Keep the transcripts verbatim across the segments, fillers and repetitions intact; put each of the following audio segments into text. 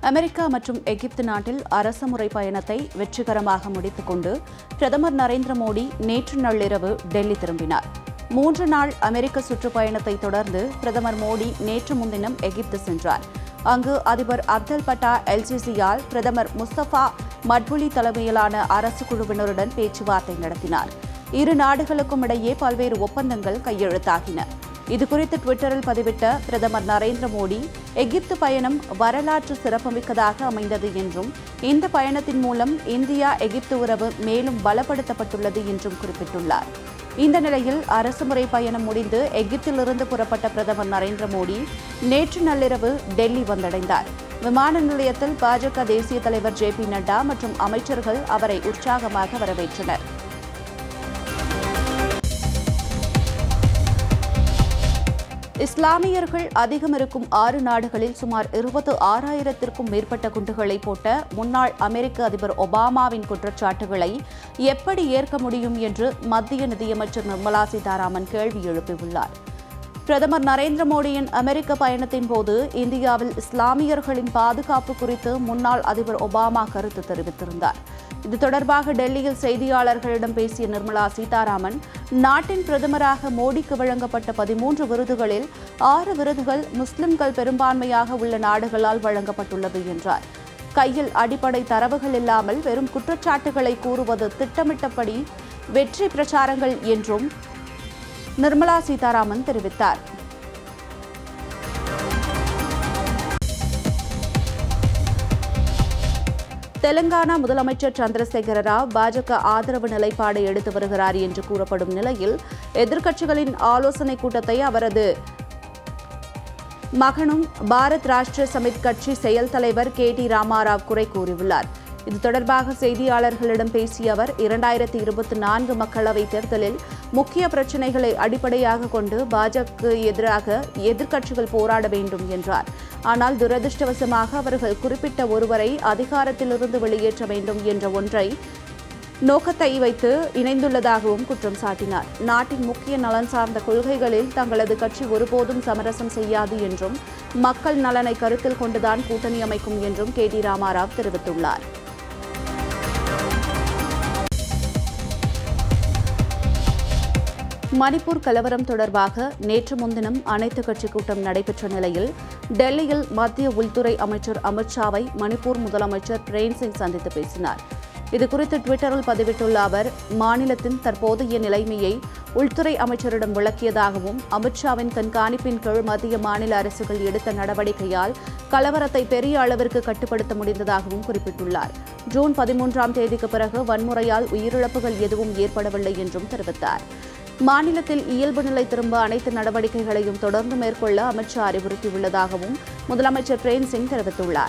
America மற்றும் எகிப்து நாட்டில் அரசுமுறை பயணத்தை வெற்றிகரமாக முடித்துக் கொண்டு பிரதமர் நரேந்திர மோடி நேற்று நள்ளிரவு டெல்லி திரும்பினார். மூன்று நாள் அமெரிக்க சுற்றுப்பயணத்தை தொடர்ந்து பிரதமர் மோடி நேற்று முன்தினம் எகிப்து சென்றார். அங்கு அதிபர் அப்தல் பட்டா எல்-சிசியால் பிரதமர் முஸ்தபா மட்புலி தலைமையிலான அரசு குழுவினருடன் பேச்சுவார்த்தை நடத்தினார். இரு நாடுகளுக்கும் இடையே பல்வேறு ஒப்பந்தங்கள் கையெழுத்தாகின. இதுகுறித்து டுவிட்டரில் பதிவிட்ட பிரதமர் நரேந்திர மோடி, எகிப்து பயணம் வரலாற்று சிறப்புமிக்கதாக அமைந்தது என்றும் இந்த பயணத்தின் மூலம் இந்தியா எகிப்து உறவு மேலும் பலப்படுத்தப்பட்டுள்ளது என்றும் குறிப்பிட்டுள்ளார். இந்த நிலையில் அரசுமுறை பயணம் முடிந்து எகிப்திலிருந்து புறப்பட்ட பிரதமர் நரேந்திர மோடி நேற்று நள்ளிரவு டெல்லி வந்தடைந்தார். விமான நிலையத்தில் பாஜக தேசிய தலைவர் ஜே பி நட்டா மற்றும் அமைச்சர்கள் அவரை உற்சாகமாக வரவேற்றனர். இஸ்லாமியர்கள் அதிகம் இருக்கும் ஆறு நாடுகளில் சுமார் இருபத்தி ஆறாயிரத்திற்கும் மேற்பட்ட குண்டுகளை போட்ட முன்னாள் அமெரிக்க அதிபர் ஒபாமாவின் குற்றச்சாட்டுகளை எப்படி ஏற்க முடியும் என்று மத்திய நிதியமைச்சர் நிர்மலா சீதாராமன் கேள்வி எழுப்பியுள்ளார். பிரதமர் நரேந்திர மோடியின் அமெரிக்க பயணத்தின் போது இந்தியாவில் இஸ்லாமியர்களின் பாதுகாப்பு குறித்து முன்னாள் அதிபர் ஒபாமா கருத்து தெரிவித்திருந்தார். இது தொடர்பாக டெல்லியில் செய்தியாளர்களிடம் பேசிய நிர்மலா சீதாராமன், நாட்டின் பிரதமராக மோடிக்கு வழங்கப்பட்ட பதிமூன்று விருதுகளில் ஆறு விருதுகள் முஸ்லிம்கள் பெரும்பான்மையாக உள்ள நாடுகளால் வழங்கப்பட்டுள்ளது என்றார். கையில் அடிப்படை தரவுகள் இல்லாமல் வெறும் குற்றச்சாட்டுகளை கூறுவது திட்டமிட்டபடி வெற்றி பிரச்சாரங்கள் என்றும் நிர்மலா சீதாராமன் தெரிவித்தார். தெலங்கானா முதலமைச்சர் சந்திரசேகர ராவ் பாஜக ஆதரவு நிலைப்பாடு எடுத்து வருகிறார் என்று கூறப்படும் நிலையில் எதிர்க்கட்சிகளின் ஆலோசனைக் கூட்டத்தை அவரது மகனும் பாரத் ராஷ்டிரிய சமித் கட்சி செயல் தலைவர் கே டி ராமாராவ் குறை கூறியுள்ளார். இது தொடர்பாக செய்தியாளர்களிடம் பேசிய அவர், இரண்டாயிரத்தி இருபத்தி நான்கு மக்களவைத் தேர்தலில் முக்கிய பிரச்சினைகளை அடிப்படையாக கொண்டு பாஜக எதிராக எதிர்க்கட்சிகள் போராட வேண்டும் என்றார். ஆனால் துரதிருஷ்டவசமாக அவர்கள் குறிப்பிட்ட ஒருவரை அதிகாரத்திலிருந்து வெளியேற்ற வேண்டும் என்ற ஒன்றை நோக்கத்தை வைத்து இணைந்துள்ளதாகவும் குற்றம் சாட்டினார். நாட்டின் முக்கிய நலன் சார்ந்த கொள்கைகளில் தங்களது கட்சி ஒருபோதும் சமரசம் செய்யாது என்றும் மக்கள் நலனை கருத்தில் கொண்டுதான் கூட்டணி அமைக்கும் என்றும் கே டி ராமாராவ் தெரிவித்துள்ளார். மணிப்பூர் கலவரம் தொடர்பாக நேற்று முன்தினம் அனைத்துக் கட்சி கூட்டம் நடைபெற்ற நிலையில் டெல்லியில் மத்திய உள்துறை அமைச்சர் அமித் ஷாவை மணிப்பூர் முதலமைச்சர் பிரேம் சிங் சந்தித்து பேசினார். இதுகுறித்து டுவிட்டரில் பதிவிட்டுள்ள அவர், மாநிலத்தின் தற்போதைய நிலைமையை உள்துறை அமைச்சரிடம் விளக்கியதாகவும் அமித் ஷாவின் கண்காணிப்பின் கீழ் மத்திய மாநில அரசுகள் எடுத்த நடவடிக்கையால் கலவரத்தை பெரிய அளவிற்கு கட்டுப்படுத்த முடிந்ததாகவும் குறிப்பிட்டுள்ளார். ஜூன் பதிமூன்றாம் தேதிக்கு பிறகு வன்முறையால் உயிரிழப்புகள் எதுவும் ஏற்படவில்லை என்றும் தெரிவித்தார். மாநிலத்தில் இயல்பு நிலை திரும்ப அனைத்து நடவடிக்கைகளையும் தொடர்ந்து மேற்கொள்ள அமித் ஷா அறிவுறுத்தியுள்ளதாகவும் முதலமைச்சர் பிரேம் சிங் தெரிவித்துள்ளார்.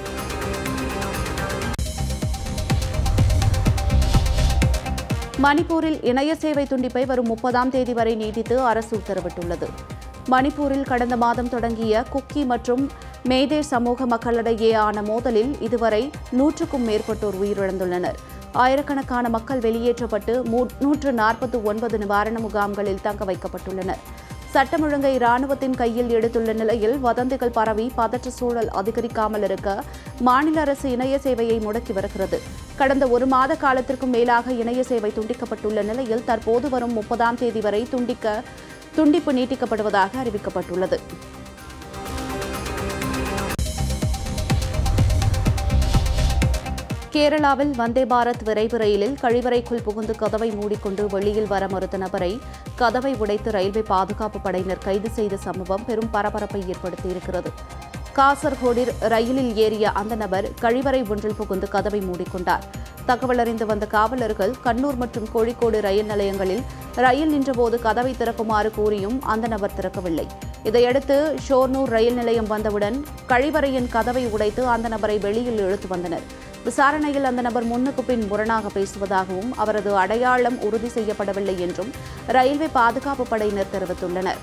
மணிப்பூரில் இணைய சேவை துண்டிப்பை வரும் முப்பதாம் தேதி வரை நீட்டித்து அரசு உத்தரவிட்டுள்ளது. மணிப்பூரில் கடந்த மாதம் தொடங்கிய குக்கி மற்றும் மேதே சமூக மக்களிடையேயான மோதலில் இதுவரை நூற்றுக்கும் மேற்பட்டோர் உயிரிழந்துள்ளனர். ஆயிரக்கணக்கான மக்கள் வெளியேற்றப்பட்டு நூற்று நாற்பத்தி ஒன்பது நிவாரண முகாம்களில் தங்க வைக்கப்பட்டுள்ளனர். சட்டம் ஒழுங்கை ராணுவத்தின் கையில் எடுத்துள்ள நிலையில் வதந்திகள் பரவி பதற்ற சூழல் அதிகரிக்காமல் இருக்க மாநில அரசு இணைய சேவையை முடக்கி வருகிறது. கடந்த ஒரு மாத காலத்திற்கும் மேலாக இணைய சேவை துண்டிக்கப்பட்டுள்ள நிலையில் தற்போது வரும் முப்பதாம் தேதி வரை துண்டிக்க துண்டிப்பு நீட்டிக்கப்படுவதாக அறிவிக்கப்பட்டுள்ளது. கேரளாவில் வந்தே பாரத் விரைவு ரயிலில் கழிவறைக்குள் புகுந்து கதவை மூடிக்கொண்டு வெளியில் வர மறுத்த நபரை கதவை உடைத்து ரயில்வே பாதுகாப்பு படையினர் கைது செய்த சம்பவம் பெரும் பரபரப்பை ஏற்படுத்தியிருக்கிறது. காசர்கோடில் ரயிலில் ஏறிய அந்த நபர் கழிவறை ஒன்றில் புகுந்து கதவை மூடிக்கொண்டார். தகவல் அறிந்து வந்த காவலர்கள் கண்ணூர் மற்றும் கோழிக்கோடு ரயில் நிலையங்களில் ரயில் நின்றபோது கதவை திறக்குமாறு கூறியும் அந்த நபர் திறக்கவில்லை. இதையடுத்து ஷோர்னூர் ரயில் நிலையம் வந்தவுடன் கழிவறையின் கதவை உடைத்து அந்த நபரை வெளியில் இழுத்து வந்தனர். விசாரணையில் அந்த நபர் முன்னுக்கு பின் முரணாக பேசுவதாகவும் அவரது அடையாளம் உறுதி செய்யப்படவில்லை என்றும் ரயில்வே பாதுகாப்பு படையினர் தெரிவித்துள்ளனர்.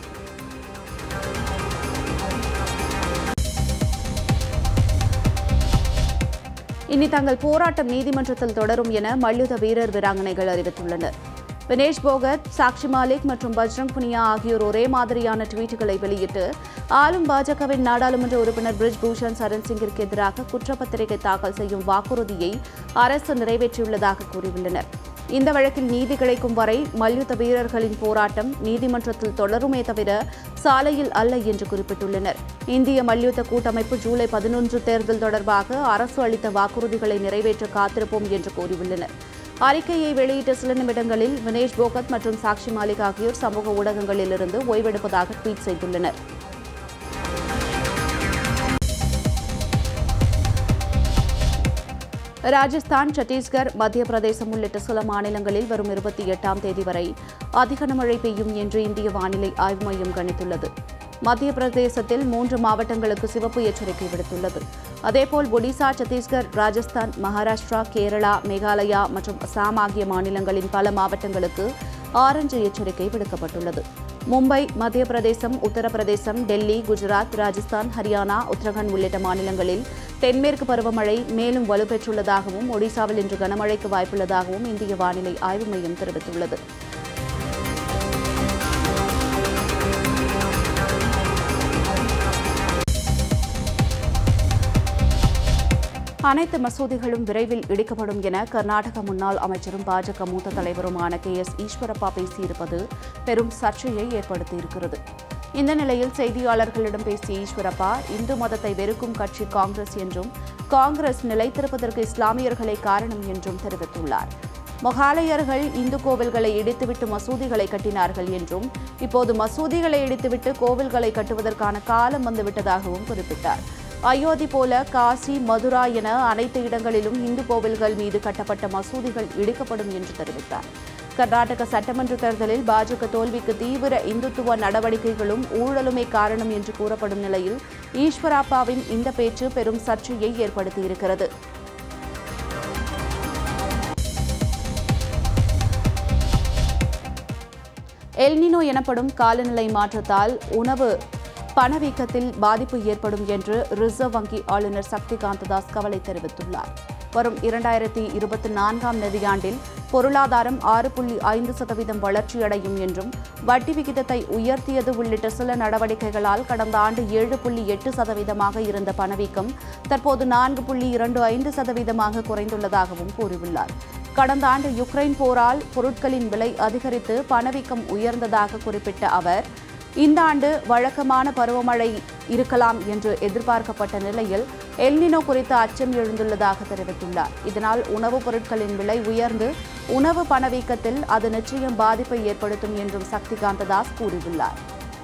இனி தங்கள் போராட்டம் நீதிமன்றத்தில் தொடரும் என மல்யுத்த வீரர் வீராங்கனைகள் அறிவித்துள்ளனர். வினேஷ் போகத், சாக்ஷி மாலிக் மற்றும் பஜ்ரங் புனியா ஆகியோர் ஒரே மாதிரியான ட்வீட்டுகளை வெளியிட்டு ஆளும் பாஜகவின் நாடாளுமன்ற உறுப்பினர் பிரிஜ் பூஷன் சரண் சிங்கிற்கு எதிராக குற்றப்பத்திரிகை தாக்கல் செய்யும் வாக்குறுதியை அரசு நிறைவேற்றியுள்ளதாக கூறியுள்ளனர். இந்த வழக்கில் நீதி கிடைக்கும் வரை மல்யுத்த வீரர்களின் போராட்டம் நீதிமன்றத்தில் தொடருமே தவிர சாலையில் அல்ல என்று குறிப்பிட்டுள்ளனர். இந்திய மல்யுத்த கூட்டமைப்பு ஜூலை பதினொன்று தேர்தல் தொடர்பாக அரசு அளித்த வாக்குறுதிகளை நிறைவேற்ற காத்திருப்போம் என்று கூறியுள்ளனர். அறிக்கையை வெளியிட்ட சில நிமிடங்களில் வினேஷ் போகத் மற்றும் சாக்ஷி மாலிக் ஆகியோர் சமூக ஊடகங்களிலிருந்து ஓய்வெடுப்பதாக ட்வீட் செய்துள்ளனர். ராஜஸ்தான், சத்தீஸ்கர், மத்திய பிரதேசம் உள்ளிட்ட சில மாநிலங்களில் வரும் இருபத்தி எட்டாம் தேதி வரை அதிக கனமழை பெய்யும் என்று இந்திய வானிலை ஆய்வு மையம் கணித்துள்ளது. மத்திய பிரதேசத்தில் மூன்று மாவட்டங்களுக்கு சிவப்பு எச்சரிக்கை விடுத்துள்ளது. அதேபோல் ஒடிசா, சத்தீஸ்கர், ராஜஸ்தான், மகாராஷ்டிரா, கேரளா, மேகாலயா மற்றும் அசாம் ஆகிய மாநிலங்களின் பல மாவட்டங்களுக்கு ஆரஞ்சு எச்சரிக்கை விடுக்கப்பட்டுள்ளது. மும்பை, மத்திய பிரதேசம், உத்தரப்பிரதேசம், டெல்லி, குஜராத், ராஜஸ்தான், ஹரியானா, உத்தரகாண்ட் உள்ளிட்ட மாநிலங்களில் தென்மேற்கு பருவமழை மேலும் வலுப்பெற்றுள்ளதாகவும் ஒடிசாவில் இன்று கனமழைக்கு வாய்ப்புள்ளதாகவும் இந்திய வானிலை ஆய்வு மையம் தெரிவித்துள்ளது. அனைத்து மசூதிகளும் விரைவில் இடிக்கப்படும் என கர்நாடக முன்னாள் அமைச்சரும் பாஜக மூத்த தலைவருமான கே எஸ் ஈஸ்வரப்பா பேசியிருப்பது பெரும் சர்ச்சையை ஏற்படுத்தியிருக்கிறது. இந்த நிலையில் செய்தியாளர்களிடம் பேசிய ஈஸ்வரப்பா, இந்து மதத்தை வெறுக்கும் கட்சி காங்கிரஸ் என்றும் காங்கிரஸ் நிலைத்திருப்பதற்கு இஸ்லாமியர்களே காரணம் என்றும் தெரிவித்துள்ளார். மொகாலயர்கள் இந்து கோவில்களை இடித்துவிட்டு மசூதிகளை கட்டினார்கள் என்றும் இப்போது மசூதிகளை இடித்துவிட்டு கோவில்களை கட்டுவதற்கான காலம் வந்துவிட்டதாகவும் குறிப்பிட்டார். அயோத்தி போல காசி, மதுரா என அனைத்து இடங்களிலும் இந்து கோவில்கள் மீது கட்டப்பட்ட மசூதிகள் இடிக்கப்படும் என்று தெரிவித்தார். கர்நாடக சட்டமன்ற தேர்தலில் பாஜக தோல்விக்கு தீவிர இந்துத்துவ நடவடிக்கைகளும் ஊழலுமே காரணம் என்று கூறப்படும் நிலையில் ஈஸ்வரப்பாவின் இந்த பேச்சு பெரும் சர்ச்சையை ஏற்படுத்தியிருக்கிறது. எல்னினோ எனப்படும் காலநிலை மாற்றத்தால் உணவு பணவீக்கத்தில் பாதிப்பு ஏற்படும் என்று ரிசர்வ் வங்கி ஆளுநர் சக்திகாந்த தாஸ் கவலை தெரிவித்துள்ளார். வரும் இரண்டாயிரத்தி இருபத்தி நான்காம் நிதியாண்டில் பொருளாதாரம் ஆறு புள்ளி ஐந்து சதவீதம் வளர்ச்சியடையும் என்றும் வட்டி விகிதத்தை உயர்த்தியது உள்ளிட்ட சில நடவடிக்கைகளால் கடந்த ஆண்டு ஏழு புள்ளி எட்டு சதவீதமாக இருந்த பணவீக்கம் தற்போது நான்கு புள்ளி இரண்டு ஐந்து சதவீதமாக குறைந்துள்ளதாகவும் கூறியுள்ளார். கடந்த ஆண்டு யுக்ரைன் போரால் பொருட்களின் விலை அதிகரித்து பணவீக்கம் உயர்ந்ததாக குறிப்பிட்ட அவர், இந்த ஆண்டு வழக்கமான பருவமழை இருக்கலாம் என்று எதிர்பார்க்கப்பட்ட நிலையில் எல்னினோ குறித்த அச்சம் எழுந்துள்ளதாக தெரிவித்துள்ளார். இதனால் உணவுப் பொருட்களின் விலை உயர்ந்து உணவு பணவீக்கத்தில் அது நிச்சயம் பாதிப்பை ஏற்படுத்தும் என்றும் சக்திகாந்த தாஸ் கூறியுள்ளார்.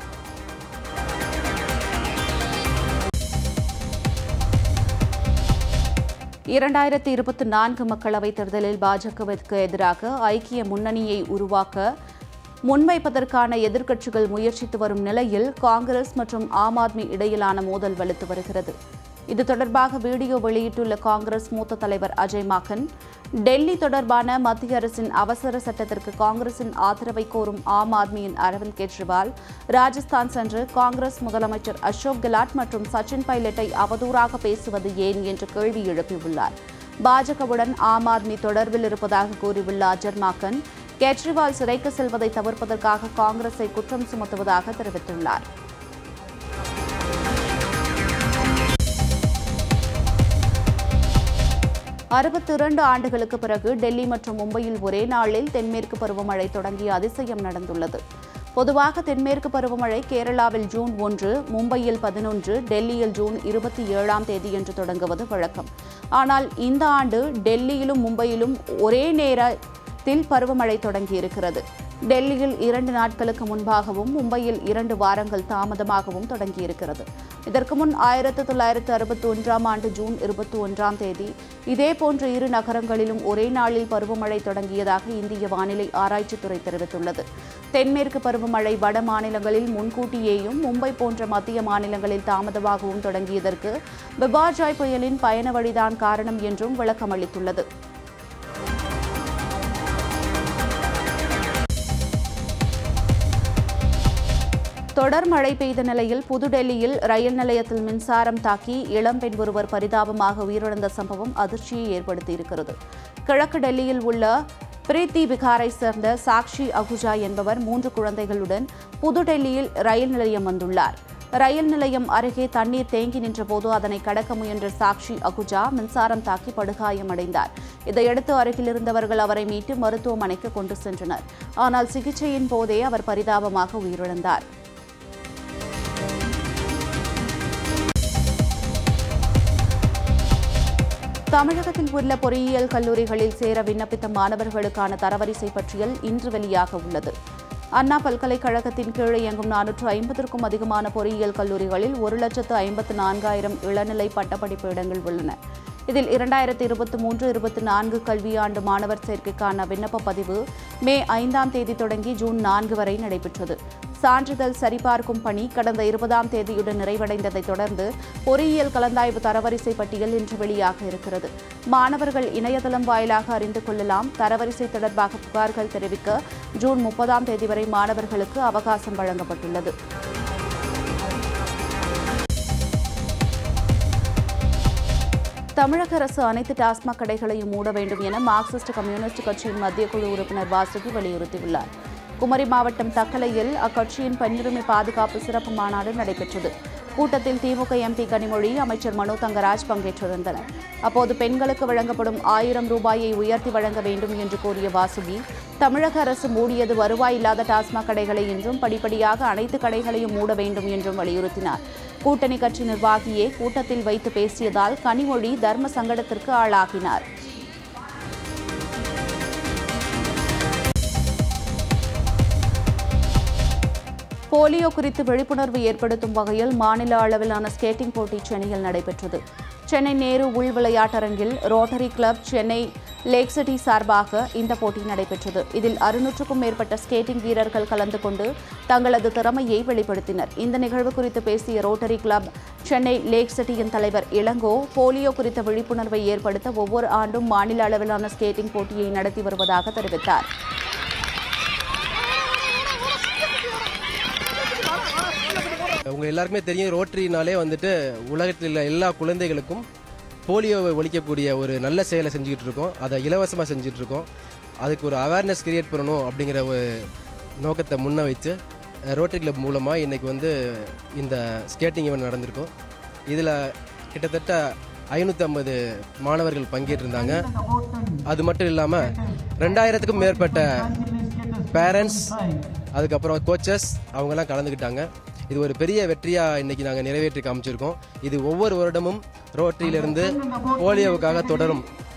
இரண்டாயிரத்தி இருபத்தி நான்கு மக்களவைத் தேர்தலில் பாஜகவிற்கு எதிராக ஐக்கிய முன்னணியை உருவாக்க முன்வைப்பதற்கான எதிர்க்கட்சிகள் முயற்சித்து வரும் நிலையில் காங்கிரஸ் மற்றும் ஆம் ஆத்மி இடையிலான மோதல் வலுத்து வருகிறது. இது தொடர்பாக வீடியோ வெளியிட்டுள்ள காங்கிரஸ் மூத்த தலைவர் அஜய் மாக்கன், டெல்லி தொடர்பான மத்திய அரசின் அவசர சட்டத்திற்கு காங்கிரசின் ஆதரவை கோரும் ஆம் ஆத்மியின் அரவிந்த் கெஜ்ரிவால் ராஜஸ்தான் சென்று காங்கிரஸ் முதலமைச்சர் அசோக் கெலாட் மற்றும் சச்சின் பைலட்டை அவதூறாக பேசுவது ஏன் என்று கேள்வி எழுப்பியுள்ளார். பாஜகவுடன் ஆம் ஆத்மி தொடர்பில் இருப்பதாக கூறியுள்ள அஜய் மாக்கன், கெஜ்ரிவால் சிறைக்கு செல்வதை தவிர்ப்பதற்காக காங்கிரஸை குற்றம் சுமத்துவதாக தெரிவித்துள்ளார். அறுபத்தி இரண்டு ஆண்டுகளுக்கு பிறகு டெல்லி மற்றும் மும்பையில் ஒரே நாளில் தென்மேற்கு பருவமழை தொடங்கிய அதிசயம் நடந்துள்ளது. பொதுவாக தென்மேற்கு பருவமழை கேரளாவில் ஜூன் ஒன்று, மும்பையில் பதினொன்று, டெல்லியில் ஜூன் இருபத்தி ஏழாம் தேதியன்று தொடங்குவது வழக்கம். ஆனால் இந்த ஆண்டு டெல்லியிலும் மும்பையிலும் ஒரே நேரத்தில் பருவமழை தொடங்கியிருக்கிறது. டெல்லியில் இரண்டு நாட்களுக்கு முன்பாகவும் மும்பையில் இரண்டு வாரங்கள் தாமதமாகவும் தொடங்கியிருக்கிறது. இதற்கு முன் ஆயிரத்தி தொள்ளாயிரத்து அறுபத்தி ஒன்றாம் ஆண்டு ஜூன் இருபத்தி ஒன்றாம் தேதி இதேபோன்ற இரு நகரங்களிலும் ஒரே நாளில் பருவமழை தொடங்கியதாக இந்திய வானிலை ஆராய்ச்சித்துறை தெரிவித்துள்ளது. தென்மேற்கு பருவமழை வட மாநிலங்களில் முன்கூட்டியேயும் மும்பை போன்ற மத்திய மாநிலங்களில் தாமதமாகவும் தொடங்கியதற்கு பிபார்ஜாய் புயலின் பயண வழிதான் காரணம் என்றும் விளக்கமளித்துள்ளது. தொடர் மழை பெய்த நிலையில் புதுடெல்லியில் ரயில் நிலையத்தில் மின்சாரம் தாக்கி இளம்பெண் ஒருவர் பரிதாபமாக உயிரிழந்த சம்பவம் அதிர்ச்சியை ஏற்படுத்தியிருக்கிறது. கிழக்கு டெல்லியில் உள்ள பிரீத்தி பிகாரை சேர்ந்த சாக்ஷி அகுஜா என்பவர் மூன்று குழந்தைகளுடன் புதுடெல்லியில் ரயில் நிலையம் வந்துள்ளார். ரயில் நிலையம் அருகே தண்ணீர் தேங்கி நின்றபோது அதனை கடக்க முயன்ற சாக்ஷி அகுஜா மின்சாரம் தாக்கி படுகாயமடைந்தார். இதையடுத்து அருகில் இருந்தவர்கள் அவரை மீட்டு மருத்துவமனைக்கு கொண்டு சென்றனர். ஆனால் சிகிச்சையின் போதே அவர் பரிதாபமாக உயிரிழந்தார். தமிழகத்தில் உள்ள பொறியியல் கல்லூரிகளில் சேர விண்ணப்பித்த மாணவர்களுக்கான தரவரிசை பட்டியல் இன்று வெளியாக உள்ளது. அண்ணா பல்கலைக்கழகத்தின் கீழ் இயங்கும் நானூற்று ஐம்பதற்கும் அதிகமான பொறியியல் கல்லூரிகளில் ஒரு லட்சத்து ஐம்பத்து நான்காயிரம் இளநிலை பட்டப்படிப்பு இடங்கள் உள்ளன. இதில் இரண்டாயிரத்து இருபத்தி மூன்று இருபத்தி நான்கு கல்வியாண்டு மாணவர் சேர்க்கைக்கான விண்ணப்ப பதிவு மே ஐந்தாம் தேதி தொடங்கி ஜூன் நான்கு வரை நடைபெற்றது. சான்றிதழ் சரிபார்க்கும் பணி கடந்த இருபதாம் தேதியுடன் நிறைவடைந்ததைத் தொடர்ந்து பொறியியல் கலந்தாய்வு தரவரிசை பட்டியல் இன்று வெளியாக இருக்கிறது. மாணவர்கள் இணையதளம் வாயிலாக அறிந்து கொள்ளலாம். தரவரிசை தொடர்பாக புகார்கள் தெரிவிக்க ஜூன் முப்பதாம் தேதி வரை மாணவர்களுக்கு அவகாசம் வழங்கப்பட்டுள்ளது. தமிழக அரசு அனைத்து டாஸ்மாக் கடைகளையும் மூட வேண்டும் என மார்க்சிஸ்ட் கம்யூனிஸ்ட் கட்சியின் மத்திய குழு உறுப்பினர் வாசுகி வலியுறுத்தியுள்ளார். குமரி மாவட்டம் தக்கலையில் அக்கட்சியின் பெண்ணுரிமை பாதுகாப்பு சிறப்பு மாநாடு நடைபெற்றது. கூட்டத்தில் திமுக எம்பி கனிமொழி, அமைச்சர் மனோ தங்கராஜ் பங்கேற்றிருந்தனர். அப்போது பெண்களுக்கு வழங்கப்படும் ஆயிரம் ரூபாயை உயர்த்தி வழங்க வேண்டும் என்று கூறிய வாசுகி, தமிழக அரசு மூடியது வருவாய் இல்லாத டாஸ்மாக் கடைகளை என்றும் படிப்படியாக அனைத்து கடைகளையும் மூட வேண்டும் என்றும் வலியுறுத்தினார். கூட்டணி கட்சி நிர்வாகியே கூட்டத்தில் வைத்து பேசியதால் கனிமொழி தர்ம சங்கடத்திற்கு ஆளாகினார். போலியோ குறித்து விழிப்புணர்வு ஏற்படுத்தும் வகையில் மாநில அளவிலான ஸ்கேட்டிங் போட்டி சென்னையில் நடைபெற்றது. சென்னை நேரு உள் விளையாட்டரங்கில் rotary club Chennai lake city சார்பாக இந்த போட்டி நடைபெற்றது. இதில் அறுநூற்றுக்கும் மேற்பட்ட ஸ்கேட்டிங் வீரர்கள் கலந்து கொண்டு தங்களது திறமையை வெளிப்படுத்தினர். இந்த நிகழ்வு குறித்து பேசிய ரோட்டரி கிளப் சென்னை லேக் சிட்டியின் தலைவர் இளங்கோ, போலியோ குறித்த விழிப்புணர்வை ஏற்படுத்த ஒவ்வொரு ஆண்டும் மாநில அளவிலான ஸ்கேட்டிங் போட்டியை நடத்தி வருவதாக தெரிவித்தார். உங்க எல்லாருக்குமே தெரியும், ரோட்டரினாலே வந்துட்டு உலகத்தில் எல்லா குழந்தைகளுக்கும் போலியோவை ஒழிக்கக்கூடிய ஒரு நல்ல செயலை செஞ்சுக்கிட்டு இருக்கோம். அதை இலவசமாக செஞ்சுட்டு இருக்கோம். அதுக்கு ஒரு அவேர்னஸ் கிரியேட் பண்ணணும் அப்படிங்கிற ஒரு நோக்கத்தை முன்ன வச்சு ரோட்டரி கிளப் மூலமாக இன்றைக்கி வந்து இந்த ஸ்கேட்டிங் ஈவெண்ட் நடந்திருக்கும். இதில் கிட்டத்தட்ட ஐநூற்றி ஐம்பது மாணவர்கள் பங்கேற்றிருந்தாங்க. அது மட்டும் இல்லாமல் ரெண்டாயிரத்துக்கும் மேற்பட்ட பேரண்ட்ஸ், அதுக்கப்புறம் கோச்சஸ் அவங்கெல்லாம் கலந்துக்கிட்டாங்க. இது ஒரு பெரிய வெற்றியாக இன்றைக்கி நாங்கள் நிறைவேற்றி காமிச்சிருக்கோம். இது ஒவ்வொரு வருடமும் ரோட்டரியிலிருந்து போலியோவுக்காக தொடரும்.